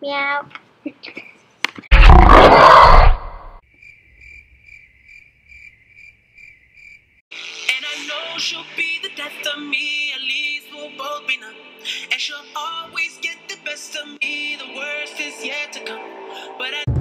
Meow. And I know she'll be the death of me, at least we'll both be numb. And she'll always get the best of me, the worst is yet to come. But I